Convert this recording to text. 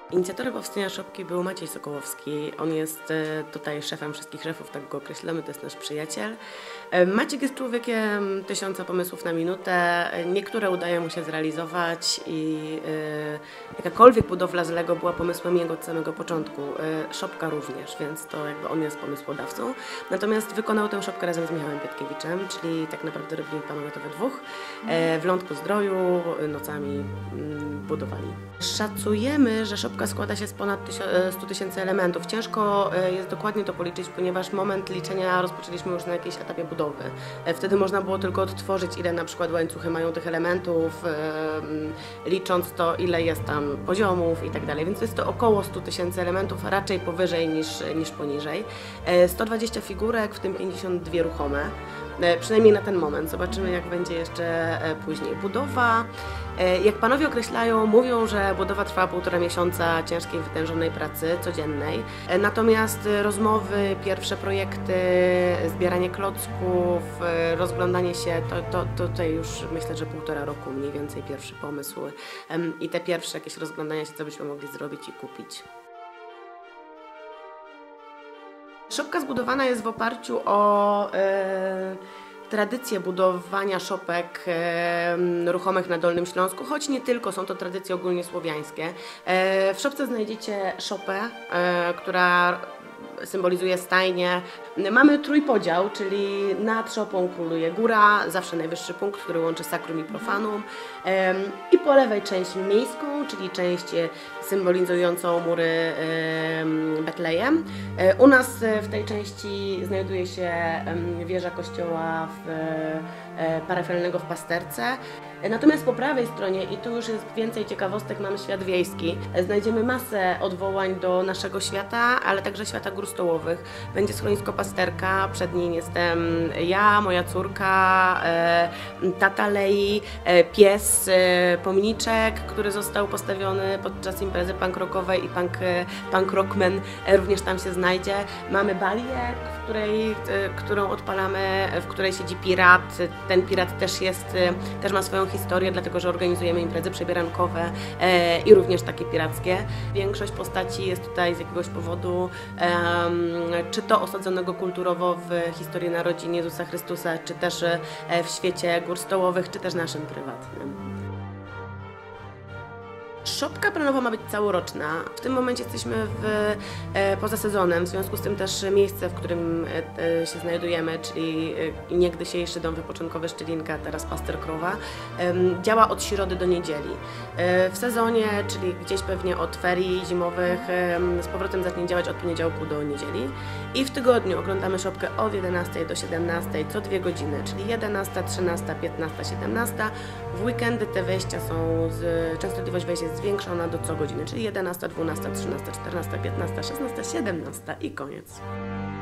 Inicjatorem powstania szopki był Maciej Sokołowski. On jest tutaj szefem wszystkich szefów, tak go określamy, to jest nasz przyjaciel. Maciek jest człowiekiem 1000 pomysłów na minutę. Niektóre udaje mu się zrealizować i jakakolwiek budowla z Lego była pomysłem jego od samego początku. Szopka również, więc to jakby on jest pomysłodawcą. Natomiast wykonał tę szopkę razem z Michałem Pietkiewiczem, czyli tak naprawdę robili panowie to we dwóch. W Lądku-Zdroju nocami budowali. Szacujemy, że szopka składa się z ponad 100 000 elementów. Ciężko jest dokładnie to policzyć, ponieważ moment liczenia rozpoczęliśmy już na jakiejś etapie budowy. Wtedy można było tylko odtworzyć, ile na przykład łańcuchy mają tych elementów, licząc to, ile jest tam poziomów i tak dalej. Więc jest to około 100 000 elementów, raczej powyżej niż poniżej. 120 figurek, w tym 52 ruchome. Przynajmniej na ten moment. Zobaczymy, jak będzie jeszcze później. Budowa, jak panowie określają, mówią, że budowa trwa 1,5 miesiąca ciężkiej, wytężonej pracy codziennej. Natomiast rozmowy, pierwsze projekty, zbieranie klocków, rozglądanie się, to tutaj już myślę, że 1,5 roku mniej więcej pierwszy pomysł i te pierwsze jakieś rozglądania się, co byśmy mogli zrobić i kupić. Szopka zbudowana jest w oparciu o tradycję budowania szopek ruchomych na Dolnym Śląsku, choć nie tylko, są to tradycje ogólnie słowiańskie. W szopce znajdziecie szopę, która symbolizuje stajnię. Mamy trójpodział, czyli nad szopą króluje góra, zawsze najwyższy punkt, który łączy sakrum i profanum. I po lewej część miejską, czyli część symbolizującą mury Betlejem. U nas w tej części znajduje się wieża kościoła parafialnego w Pasterce. Natomiast po prawej stronie, i tu już jest więcej ciekawostek, mamy świat wiejski. Znajdziemy masę odwołań do naszego świata, ale także świata gór stołowych. Będzie schronisko Pasterka, przed nim jestem ja, moja córka, tata Lei, pies, pomniczek, który został postawiony podczas imprezy punk rockowej i punk rockman również tam się znajdzie. Mamy balię, którą odpalamy, w której siedzi pirat. Ten pirat też ma swoją historię, dlatego że organizujemy imprezy przebierankowe i również takie pirackie. Większość postaci jest tutaj z jakiegoś powodu, czy to osadzonego kulturowo w historii narodzin Jezusa Chrystusa, czy też w świecie gór stołowych, czy też naszym prywatnym. Szopka planowo ma być całoroczna. W tym momencie jesteśmy poza sezonem, w związku z tym też miejsce, w którym się znajdujemy, czyli niegdysiejszy dom wypoczynkowy Szczelinka, teraz Paster Krowa, działa od środy do niedzieli. W sezonie, czyli gdzieś pewnie od ferii zimowych, z powrotem zacznie działać od poniedziałku do niedzieli. I w tygodniu oglądamy szopkę od 11 do 17 co 2 godziny, czyli 11, 13, 15, 17. W weekendy te wejścia częstotliwość wejść jest zwiększona do co godziny, czyli 11, 12, 13, 14, 15, 16, 17 i koniec.